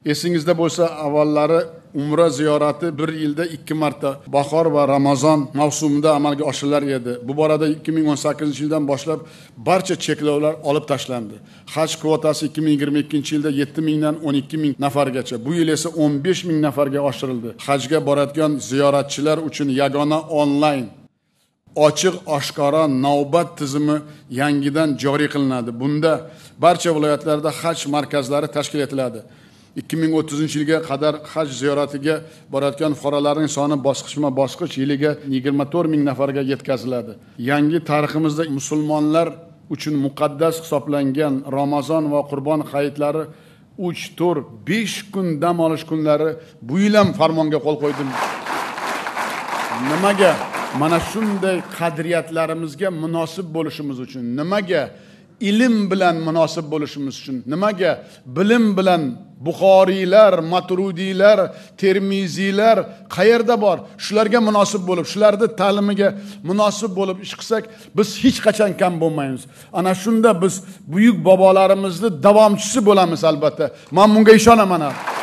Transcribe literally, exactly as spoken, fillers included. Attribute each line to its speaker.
Speaker 1: Esingizda bo'lsa, avvallari umra ziyorati bir yilda ikki marta bahor va Ramazon mavsumida amalga oshirilar edi. Bu borada ikki ming o'n sakkizinchi yildan boshlab barcha cheklovlar olib tashlandi. Haj kvotasi ikki ming yigirma ikkinchi yilda yetti mingdan o'n ikki ming nafargacha, bu yil esa o'n besh ming nafarga oshirildi. Hajga boradigan ziyoratchilar uchun yagona onlayn ochiq oshkora navbat tizimi yangidan joriy qilinadi. Bunda barcha viloyatlarda haj markazlari tashkil etiladi. ikki ming o'ttizinchi yilga qadar haj ziyoratiga borayotgan fuqarolarning soni bosqichma-bosqich yiliga yigirma to'rt ming nafarga yetkaziladi. Yangi tariximizda musulmonlar uchun muqaddas hisoblangan Ramazon va Qurbon hayitlari uch, to'rt, besh kun dam olish kunlari bu yil ham farmonga qo'l qo'ydim. Nimaga? Mana shunday qadriyatlarimizga munosib bo'lishimiz uchun, nimaga ilm bilan munosib bo'lishimiz uchun, nimaga bilim bilan Buxoriylar, Maturudiylar, Termiziylar qayerda bor? Shularga munosib bo'lib, shularning ta'limiga munosib bo'lib ish qilsak, biz hech qachon kam bo'lmaymiz. Ana shunda biz buyuk bobolarimizni davomchisi bo'lamiz albatta. Men bunga ishonaman.